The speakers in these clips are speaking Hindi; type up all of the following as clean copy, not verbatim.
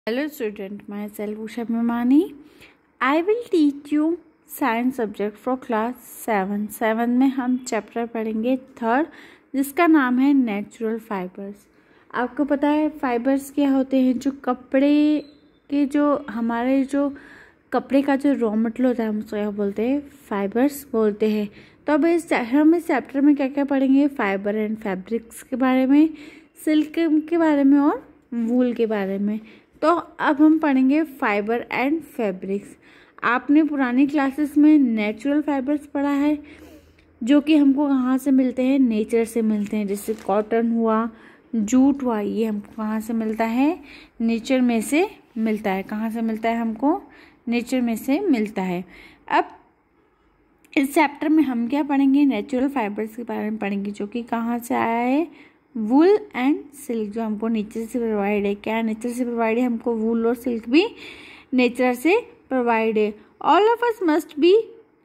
Hello student, myself Usha Memani. I will teach you science subject for class 7 में हम चैप्टर पढ़ेंगे 3rd, जिसका नाम है नेचुरल फाइबर्स। आपको पता है फाइबर्स क्या होते हैं? जो कपड़े के हमारे कपड़े का जो रॉ मटेरियल होता है हम उसको क्या बोलते हैं? फाइबर्स बोलते हैं। तो अब हम इस चैप्टर में क्या क्या पढ़ेंगे? फाइबर एंड फैब्रिक्स के बारे में, सिल्क के बारे में और वूल के बारे में। तो अब हम पढ़ेंगे फाइबर एंड फैब्रिक्स। आपने पुरानी क्लासेस में नेचुरल फाइबर्स पढ़ा है, जो कि हमको कहाँ से मिलते हैं? नेचर से मिलते हैं। जैसे कॉटन हुआ, जूट हुआ, ये हमको कहाँ से मिलता है? नेचर में से मिलता है। कहाँ से मिलता है हमको? नेचर में से मिलता है। अब इस चैप्टर में हम क्या पढ़ेंगे? नेचुरल फाइबर्स के बारे में पढ़ेंगे, जो कि कहाँ से आया है? वूल एंड सिल्क, जो हमको नेचर से प्रोवाइड है। क्या नेचर से प्रोवाइड है? हमको वूल और सिल्क भी नेचर से प्रोवाइड है। All of us must be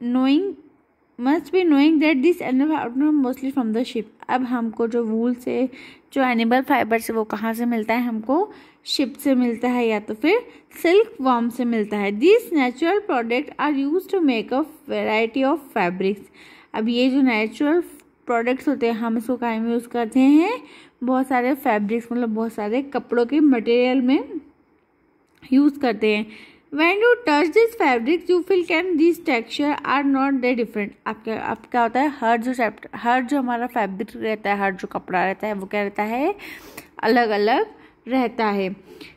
knowing that this animal fibre mostly from the sheep. अब हमको जो वूल से जो एनिमल फाइबर से वो कहाँ से मिलता है? हमको शिप से मिलता है या तो फिर सिल्क वॉर्म से मिलता है। This natural product are use to make a variety of fabrics. अब ये जो नेचुरल प्रोडक्ट्स होते हैं हम इसको काय में यूज़ करते हैं? बहुत सारे फैब्रिक्स, मतलब बहुत सारे कपड़ों के मटेरियल में यूज़ करते हैं। When you touch this fabric, you feel can these texture are not that different। अब क्या होता है? हर जो हमारा फैब्रिक रहता है, हर जो कपड़ा रहता है वो क्या रहता है? अलग अलग रहता है।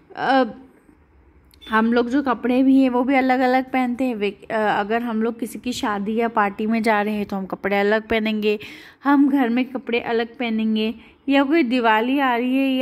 हम लोग जो कपड़े भी हैं वो भी अलग अलग पहनते हैं। अगर हम लोग किसी की शादी या पार्टी में जा रहे हैं तो हम कपड़े अलग पहनेंगे, हम घर में कपड़े अलग पहनेंगे, या कोई दिवाली आ रही है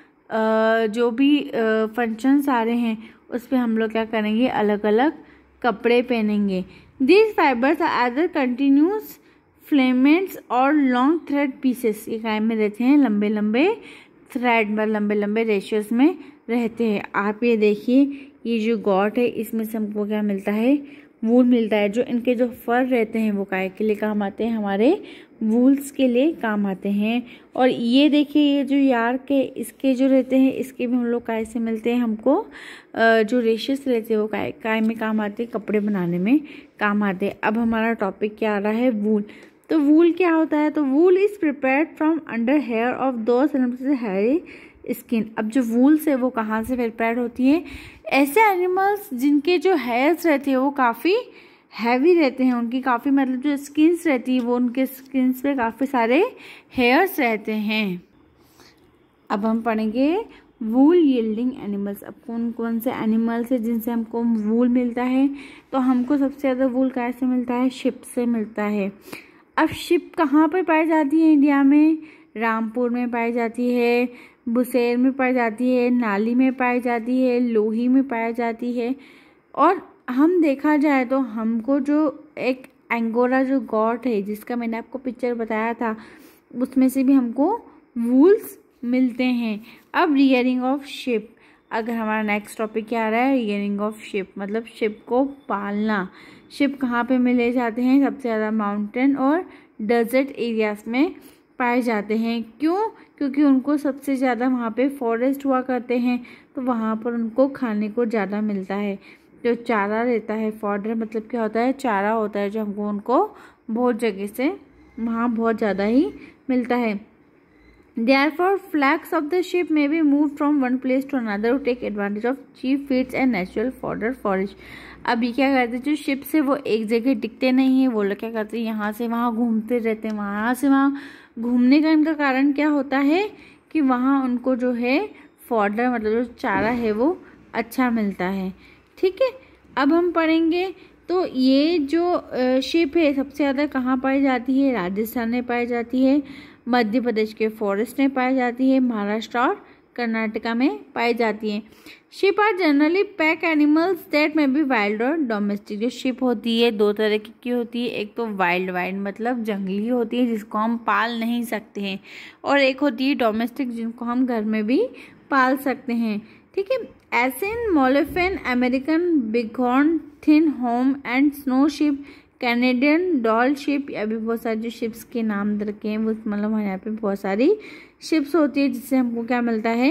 या जो भी फंक्शंस आ रहे हैं उस पर हम लोग क्या करेंगे? अलग अलग कपड़े पहनेंगे। These fibres are other continuous filaments और लॉन्ग थ्रेड पीसेस। ये काय में रहते हैं? लंबे लंबे थ्रेड में, लंबे लंबे रेशियोज में रहते हैं। आप ये देखिए, ये जो गॉट है इसमें से हमको क्या मिलता है? वूल मिलता है। जो इनके जो फर रहते हैं वो काय के लिए काम आते हैं? हमारे वूल्स के लिए काम आते हैं। और ये देखिए, ये जो यार्क है इसके जो रहते हैं इसके भी हम लोग काय से मिलते हैं? हमको जो रेशेस रहते हैं वो काय में काम आते हैं? कपड़े बनाने में काम आते हैं। अब हमारा टॉपिक क्या आ रहा है? वूल। तो वूल क्या होता है? तो wool is prepared from under hair of those hairy skin. अब जो वूल्स है वो कहाँ से प्रिपेयर्ड होती है? ऐसे एनिमल्स जिनके जो हेयर्स रहते हैं वो काफ़ी हैवी रहते हैं, उनकी काफ़ी मतलब जो स्किन्स रहती है वो उनके स्किन्स पे काफ़ी सारे हेयर्स रहते हैं। अब हम पढ़ेंगे वूल यील्डिंग एनिमल्स। अब कौन कौन से एनिमल्स है जिनसे हमको वूल मिलता है? तो हमको सबसे ज़्यादा वूल कैसे मिलता है? शिप से मिलता है। अब शिप कहाँ पर पाई जाती है इंडिया में? रामपुर में पाई जाती है, बुसेर में पाई जाती है, नाली में पाई जाती है, लोही में पाई जाती है। और हम देखा जाए तो हमको जो एक एंगोरा जो गॉट है जिसका मैंने आपको पिक्चर बताया था उसमें से भी हमको वूल्स मिलते हैं। अब रियरिंग ऑफ शिप। अगर हमारा नेक्स्ट टॉपिक क्या आ रहा है? रियरिंग ऑफ शिप, मतलब शिप को पालना। शिप कहाँ पे मिले जाते हैं? सबसे ज़्यादा माउंटेन और डेजर्ट एरियाज में पाए जाते हैं। क्यों? क्योंकि उनको सबसे ज़्यादा वहाँ पे फॉरेस्ट हुआ करते हैं, तो वहाँ पर उनको खाने को ज़्यादा मिलता है। जो चारा रहता है, फॉडर मतलब क्या होता है? चारा होता है, जो हमको उनको बहुत जगह से वहाँ बहुत ज़्यादा ही मिलता है। Therefore, flags of the ship may be moved from one place to another to take advantage of cheap feeds and natural fodder forage। अब ये क्या करते हैं? जो शिप से वो एक जगह टिकते नहीं है, वो लोग क्या करते हैं? यहाँ से वहाँ घूमते रहते हैं। वहाँ से वहाँ घूमने का इनका कारण क्या होता है? कि वहाँ उनको जो है फॉडर मतलब जो चारा है वो अच्छा मिलता है। ठीक है, अब हम पढ़ेंगे तो ये जो शिप है सबसे ज़्यादा कहाँ पाई जाती है? राजस्थान में पाई जाती है, मध्य प्रदेश के फॉरेस्ट में पाई जाती है, महाराष्ट्र और कर्नाटका में पाई जाती है। Sheep are generally pack animals that may be wild और डोमेस्टिक। जो शिप होती है दो तरह की होती है। एक तो वाइल्ड मतलब जंगली होती है जिसको हम पाल नहीं सकते हैं, और एक होती है डोमेस्टिक जिनको हम घर में भी पाल सकते हैं। ठीक है, Asian, mouflon, American bighorn, thinhorn and snow sheep, Canadian Dall sheep. अभी बहुत सारे जो शिप्स के नाम रखे हैं वो मतलब यहाँ पे बहुत सारी शिप्स होती है जिससे हमको क्या मिलता है?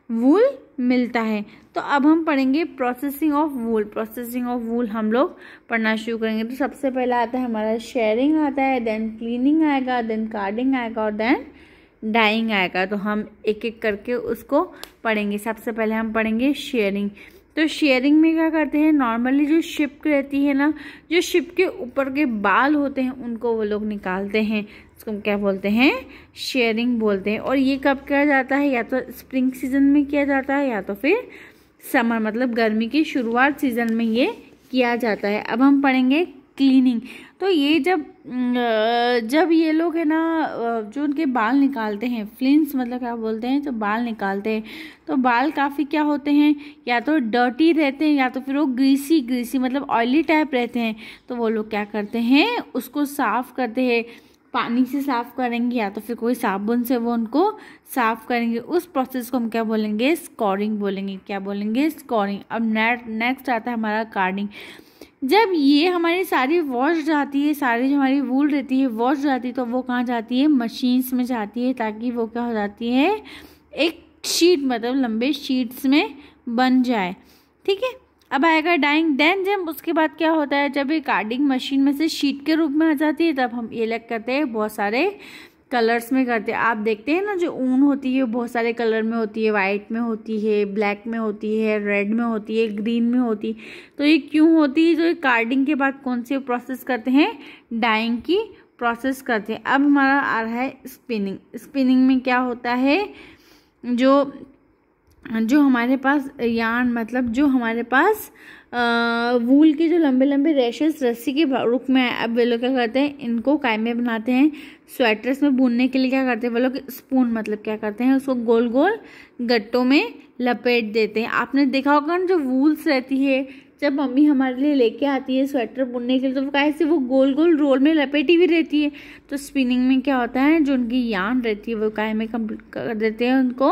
वूल मिलता है। तो अब हम पढ़ेंगे processing of wool. Processing of wool हम लोग पढ़ना शुरू करेंगे। तो सबसे पहला आता है हमारा शेयरिंग आता है, देन क्लीनिंग आएगा, देन कार्डिंग आएगा और देन डाइंग आएगा। तो हम एक एक करके उसको पढ़ेंगे। सबसे पहले हम पढ़ेंगे शेयरिंग। तो शेयरिंग में क्या करते हैं, नॉर्मली जो शिप रहती है ना, जो शिप के ऊपर के बाल होते हैं उनको वो लोग निकालते हैं, इसको हम क्या बोलते हैं, शेयरिंग बोलते हैं। और ये कब किया जाता है, या तो स्प्रिंग सीजन में किया जाता है या तो फिर समर मतलब गर्मी की शुरुआत सीजन में ये किया जाता है। अब हम पढ़ेंगे क्लीनिंग। तो ये जब ये लोग है ना जो उनके बाल निकालते हैं, फ्लिंस मतलब क्या बोलते हैं, जो बाल निकालते हैं, तो बाल काफ़ी क्या होते हैं, या तो डर्टी रहते हैं या तो फिर वो ग्रीसी मतलब ऑयली टाइप रहते हैं। तो वो लोग क्या करते हैं, उसको साफ़ करते हैं, पानी से साफ़ करेंगे या तो फिर कोई साबुन से वो उनको साफ़ करेंगे। उस प्रोसेस को हम क्या बोलेंगे, स्कोरिंग बोलेंगे। क्या बोलेंगे, स्कोरिंग। अब नेक्स्ट आता है हमारा कार्डिंग। जब ये हमारी सारी वॉश जाती है, सारी जो हमारी वूल रहती है वॉश जाती है, तो वो कहाँ जाती है, मशीन्स में जाती है, ताकि वो क्या हो जाती है, एक शीट मतलब लंबे शीट्स में बन जाए। ठीक है। अब आएगा डाइंग। देन जब उसके बाद क्या होता है, जब ये कार्डिंग मशीन में से शीट के रूप में आ जाती है, तब हम ये अलग करते हैं, बहुत सारे कलर्स में करते हैं। आप देखते हैं ना, जो ऊन होती है बहुत सारे कलर में होती है, वाइट में होती है, ब्लैक में होती है, रेड में होती है, ग्रीन में होती है। तो ये क्यों होती है, जो ये कार्डिंग के बाद कौन सी प्रोसेस करते हैं, डाइंग की प्रोसेस करते हैं। अब हमारा आ रहा है स्पिनिंग। स्पिनिंग में क्या होता है, जो हमारे पास यार्न मतलब जो हमारे पास वूल के जो लंबे लंबे रैशेस रस्सी के रूप में है, अब वे लोग क्या करते हैं, इनको कायमे बनाते हैं। स्वेटर्स में बुनने के लिए क्या करते हैं वो लोग, स्पून मतलब क्या करते हैं, उसको गोल गोल गट्टों में लपेट देते हैं। आपने देखा होगा ना, जो वूल्स रहती है, जब मम्मी हमारे लिए लेके आती है स्वेटर बुनने के लिए, तो वो कैसे वो गोल गोल रोल में लपेटी हुई रहती है। तो स्पिनिंग में क्या होता है, जो उनकी यार्न रहती है वो कायमे कर देते हैं, उनको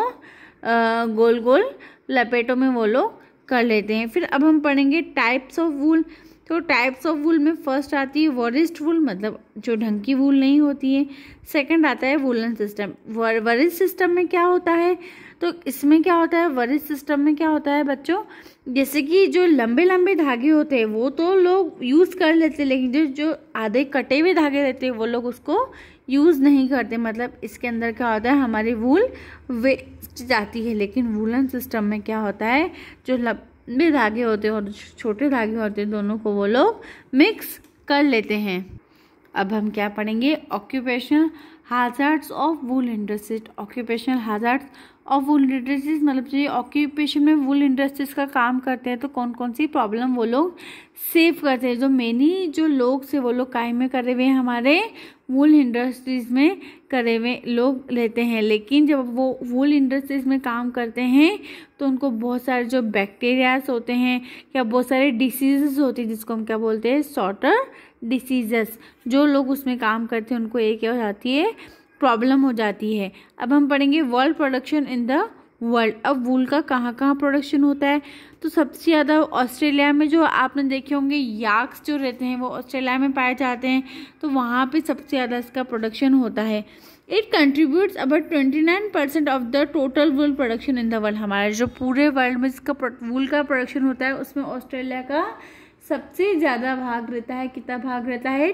गोल गोल लपेटों में वो लोग कर लेते हैं। फिर अब हम पढ़ेंगे टाइप्स ऑफ वूल। तो टाइप्स ऑफ वूल में फर्स्ट आती है वरिस्ट वूल, मतलब जो ढंग की वूल नहीं होती है। सेकंड आता है वूलन सिस्टम। वरिस्ट सिस्टम में क्या होता है, तो इसमें क्या होता है, वरिस्ट सिस्टम में क्या होता है बच्चों, जैसे कि जो लंबे लंबे धागे होते हैं वो तो लोग यूज़ कर लेते हैं, लेकिन जो आधे कटे हुए धागे रहते हैं वो लोग उसको यूज़ नहीं करते। मतलब इसके अंदर क्या होता है, हमारी वूल वेस्ट जाती है। लेकिन वूलन सिस्टम में क्या होता है, जो लंबे धागे होते हैं और छोटे धागे होते हैं, दोनों को वो लोग मिक्स कर लेते हैं। अब हम क्या पढ़ेंगे, occupational hazards of wool industries. Occupational hazards of wool industries मतलब जो ऑक्यूपेशन में वूल इंडस्ट्रीज का काम करते हैं, तो कौन कौन सी प्रॉब्लम वो लोग सेव करते हैं। जो मेनी जो लोग से वो लोग कायम में करे हुए हैं, हमारे वूल इंडस्ट्रीज में करे हुए लोग लेते हैं। लेकिन जब वो वूल इंडस्ट्रीज में काम करते हैं तो उनको बहुत सारे जो बैक्टीरियाज होते हैं या बहुत सारे डिसीजेस होते हैं, जिसको हम क्या बोलते हैं, सॉर्टर डिसीजेस। जो लोग उसमें काम करते हैं उनको एक क्या हो जाती है, प्रॉब्लम हो जाती है। अब हम पढ़ेंगे world production in the world. अब वूल का कहाँ कहाँ प्रोडक्शन होता है, तो सबसे ज़्यादा ऑस्ट्रेलिया में, जो आपने देखे होंगे याक्स जो रहते हैं वो ऑस्ट्रेलिया में पाए जाते हैं, तो वहाँ पे सबसे ज़्यादा इसका प्रोडक्शन होता है। It contributes about 29% of the total wool production in the world. हमारे जो पूरे वर्ल्ड में इसका वूल का प्रोडक्शन होता है उसमें ऑस्ट्रेलिया का सबसे ज़्यादा भाग रहता है। कितना भाग रहता है,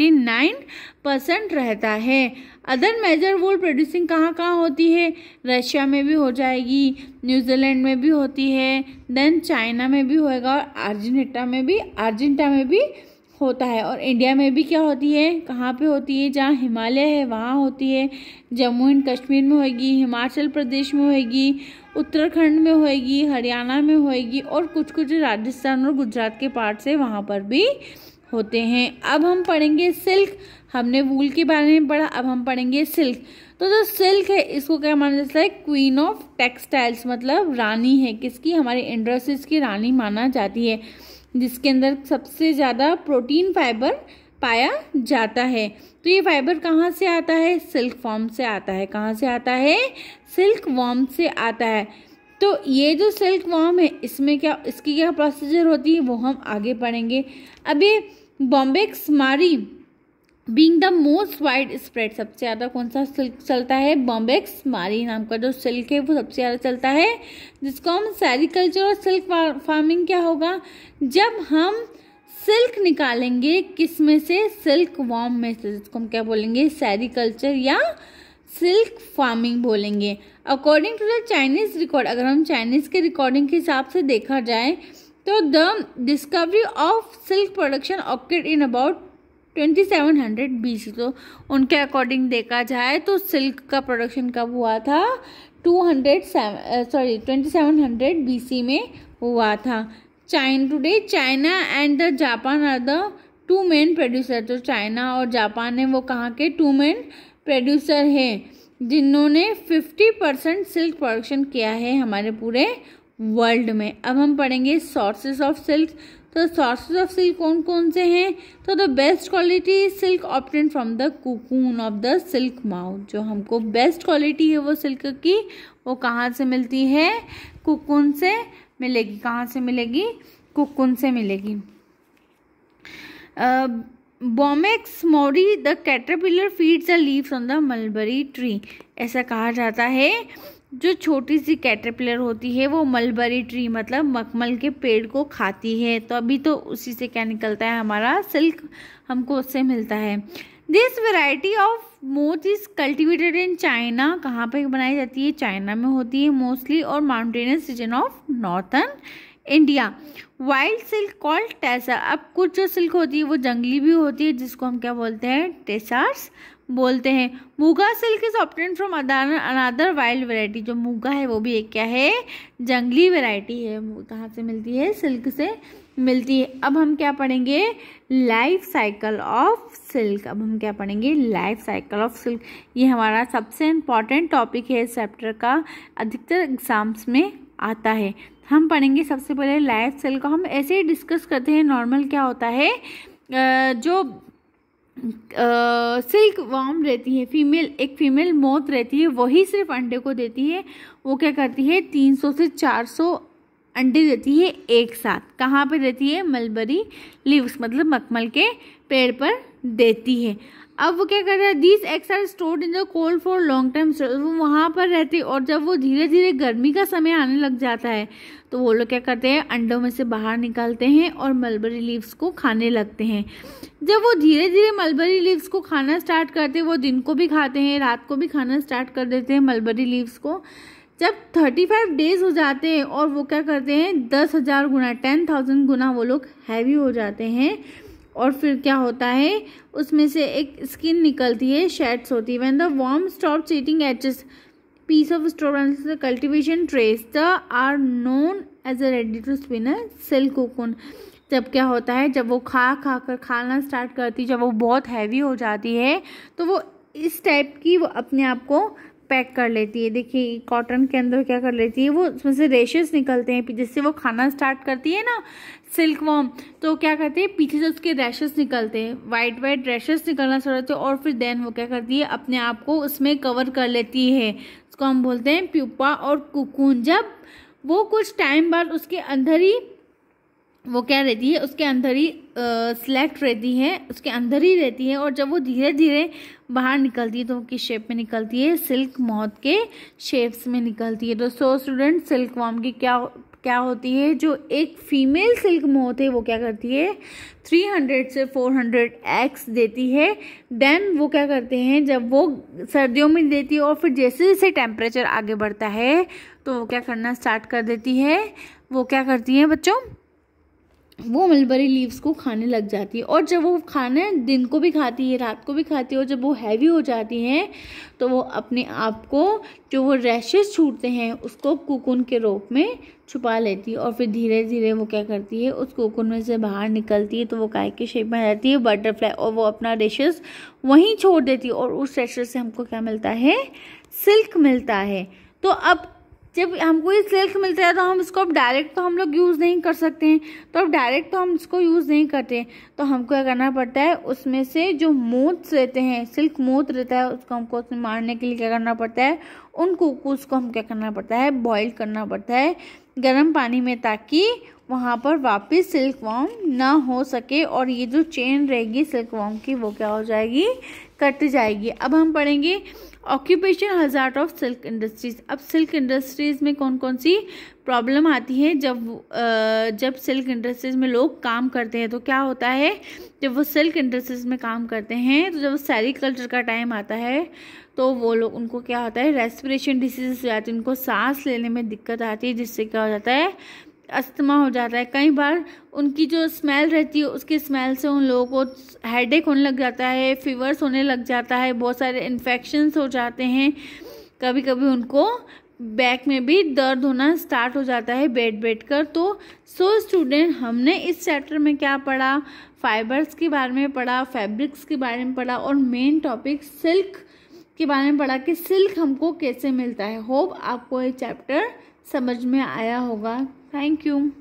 29% रहता है। अदर मेजर वूल प्रोड्यूसिंग कहाँ कहाँ होती है, रशिया में भी हो जाएगी, न्यूजीलैंड में भी होती है, देन चाइना में भी होएगा और अर्जेंटीना में भी होता है। और इंडिया में भी क्या होती है, कहाँ पे होती है, जहाँ हिमालय है वहाँ होती है। जम्मू एंड कश्मीर में होएगी, हिमाचल प्रदेश में होएगी, उत्तराखंड में होएगी, हरियाणा में होएगी और कुछ कुछ राजस्थान और गुजरात के पार्ट से वहाँ पर भी होते हैं। अब हम पढ़ेंगे सिल्क। हमने वूल के बारे में पढ़ा, अब हम पढ़ेंगे सिल्क। तो जो सिल्क है इसको क्या माना जाता है, क्वीन ऑफ टेक्सटाइल्स, मतलब रानी है किसकी, हमारी इंडस्ट्रीज की रानी माना जाती है, जिसके अंदर सबसे ज़्यादा प्रोटीन फाइबर पाया जाता है। तो ये फाइबर कहाँ से आता है, सिल्क वॉर्म से आता है। कहाँ से आता है, सिल्क वॉर्म से आता है। तो ये जो सिल्क वॉर्म है इसमें क्या, इसकी क्या प्रोसीजर होती है वो हम आगे पढ़ेंगे। अब ये Bombyx mori being the most wide spread, सबसे ज़्यादा कौन सा सिल्क चलता है? बॉम्बेक्स मारी नाम का जो सिल्क है वो सबसे ज़्यादा चलता है, जिसको हम सेरीकल्चर और सिल्क फार्मिंग क्या होगा? जब हम सिल्क निकालेंगे किस में से? सिल्क वॉर्म में से, जिसको हम क्या बोलेंगे? सेरीकल्चर या सिल्क फार्मिंग बोलेंगे। According to the Chinese record, अगर हम चाइनीज के रिकॉर्डिंग के हिसाब से देखा जाए तो the discovery of silk production occurred in about 2700 BC। तो उनके अकॉर्डिंग देखा जाए तो सिल्क का प्रोडक्शन कब हुआ था? 2700 BC में हुआ था। Today China and the Japan are the two main producer. तो चाइना और जापान है वो कहाँ के टू मेन प्रोड्यूसर हैं, जिन्होंने 50% सिल्क प्रोडक्शन किया है हमारे पूरे वर्ल्ड में। अब हम पढ़ेंगे सोर्सेज ऑफ सिल्क। तो सोर्सेज ऑफ सिल्क कौन कौन से हैं? तो the best quality silk obtain from the cocoon of the silk moth. जो हमको बेस्ट क्वालिटी है वो सिल्क की, वो कहाँ से मिलती है? कोकून से मिलेगी। कहाँ से मिलेगी? कोकून से मिलेगी। Bombyx mori the caterpillar feeds the leaves on the mulberry tree. ऐसा कहा जाता है जो छोटी सी कैटरपिलर होती है वो मलबरी ट्री मतलब मखमल के पेड़ को खाती है। तो अभी तो उसी से क्या निकलता है? हमारा सिल्क हमको उससे मिलता है। This variety of moth is cultivated in China. कहाँ पे बनाई जाती है? चाइना में होती है मोस्टली, और mountainous region of northern India. Wild silk called tussar. अब कुछ जो सिल्क होती है वो जंगली भी होती है, जिसको हम क्या बोलते हैं? टेसर्स बोलते हैं। Muga silk is obtained from another wild variety. जो मूगा है वो भी एक क्या है? जंगली वैरायटी है। कहाँ से मिलती है? सिल्क से मिलती है। अब हम क्या पढ़ेंगे? Life cycle of silk. अब हम क्या पढ़ेंगे? Life cycle of silk. ये हमारा सबसे इम्पॉर्टेंट टॉपिक है इस चैप्टर का, अधिकतर एग्जाम्स में आता है। हम पढ़ेंगे सबसे पहले लाइफ साइकिल को। हम ऐसे ही डिस्कस करते हैं नॉर्मल क्या होता है। जो सिल्क वॉर्म रहती है, एक फीमेल मोथ रहती है, वही सिर्फ अंडे को देती है। वो क्या करती है? 300 से 400 अंडे देती है एक साथ। कहाँ पे देती है? मलबरी लीव्स मतलब मखमल के पेड़ पर देती है। अब वो क्या करता है? These eggs are stored in the cold for long time. वो वहाँ पर रहते, और जब वो धीरे धीरे गर्मी का समय आने लग जाता है तो वो लोग क्या करते हैं? अंडों में से बाहर निकालते हैं और मलबरी लीव्स को खाने लगते हैं। जब वो धीरे धीरे मलबरी लीव्स को खाना स्टार्ट करते हैं, वो दिन को भी खाते हैं, रात को भी खाना स्टार्ट कर देते हैं मलबरी लीव्स को। जब 35 डेज हो जाते हैं और वो क्या करते हैं? 10,000 गुना 10,000 गुना वो लोग हैवी हो जाते हैं। और फिर क्या होता है? उसमें से एक स्किन निकलती है, शेड्स होती है। When the worm stops eating एचेस piece of straw runs the cultivation trays the are known as a ready to spin a silk cocoon। जब क्या होता है? जब वो खाकर खाना स्टार्ट करती है, जब वो बहुत हैवी हो जाती है तो वो इस टाइप की वो अपने आप को पैक कर लेती है। देखिए कॉटन के अंदर क्या कर लेती है? वो उसमें से रेशेस निकलते हैं, जिससे वो खाना स्टार्ट करती है ना सिल्क वॉर्म, तो क्या करते हैं? पीछे से उसके रैशेस निकलते हैं, वाइट वाइट रैशेस निकलना शुरू होते हैं, और फिर देन वो क्या करती है? अपने आप को उसमें कवर कर लेती है। इसको हम बोलते हैं प्यूपा और कुकून। जब वो कुछ टाइम बाद उसके अंदर ही वो क्या रहती है? उसके अंदर ही सिलेक्ट रहती है, उसके अंदर ही रहती है। और जब वो धीरे धीरे बाहर निकलती है तो वो किस शेप में निकलती है? सिल्क मॉथ के शेप्स में निकलती है। तो सो स्टूडेंट, सिल्क वॉर्म की क्या होती है? जो एक फीमेल सिल्क मोथ है वो क्या करती है? 300 से 400 एग्स देती है। देन वो क्या करते हैं? जब वो सर्दियों में देती है और फिर जैसे जैसे टेम्परेचर आगे बढ़ता है तो वो क्या करना स्टार्ट कर देती है? वो क्या करती है बच्चों? वो मलबरी लीव्स को खाने लग जाती है। और जब वो खाना दिन को भी खाती है, रात को भी खाती है, और जब वो हैवी हो जाती हैं तो वो अपने आप को जो वो रैशेस छूटते हैं उसको कोकून के रूप में छुपा लेती है। और फिर धीरे धीरे वो क्या करती है? उस कोकून में से बाहर निकलती है तो वो काय के शेप में आ जाती है? बटरफ्लाई। और वो अपना रैशेस वहीं छोड़ देती है और उस रैशेस से हमको क्या मिलता है? सिल्क मिलता है। तो अब जब हमको ये सिल्क मिलता है तो हम इसको अब डायरेक्ट तो हम लोग यूज़ नहीं कर सकते हैं। तो अब डायरेक्ट तो हम इसको यूज़ नहीं करते, तो हमको क्या करना पड़ता है? उसमें से जो मोथ्स रहते हैं, सिल्क मोथ रहता है, उसको हमको उसमें मारने के लिए क्या करना पड़ता है? उन कोकोस को हम क्या करना पड़ता है, बॉईल करना पड़ता है गर्म पानी में, ताकि वहाँ पर वापस सिल्कवॉर्म ना हो सके और ये जो चेन रहेगी सिल्कवॉर्म की वो क्या हो जाएगी, कट जाएगी। अब हम पढ़ेंगे occupation hazard of silk industries. अब सिल्क इंडस्ट्रीज में कौन कौन सी प्रॉब्लम आती है जब सिल्क इंडस्ट्रीज में लोग काम करते हैं। तो क्या होता है, जब वो सिल्क इंडस्ट्रीज में काम करते हैं तो जब सेरीकल्चर का टाइम आता है तो वो लोग, उनको क्या होता है, रेस्पिरेशन डिसीज हो जाती है, उनको सांस लेने में दिक्कत आती है, जिससे क्या हो जाता है, अस्थमा हो जाता है। कई बार उनकी जो स्मेल रहती है उसकी स्मेल से उन लोगों को हेडेक होने लग जाता है, फीवर्स होने लग जाता है, बहुत सारे इन्फेक्शंस हो जाते हैं, कभी कभी उनको बैक में भी दर्द होना स्टार्ट हो जाता है बैठ कर। तो स्टूडेंट, हमने इस चैप्टर में क्या पढ़ा, फाइबर्स के बारे में पढ़ा, फैब्रिक्स के बारे में पढ़ा और मेन टॉपिक सिल्क के बारे में पढ़ा कि सिल्क हमको कैसे मिलता है। होप आपको ये चैप्टर समझ में आया होगा। Thank you.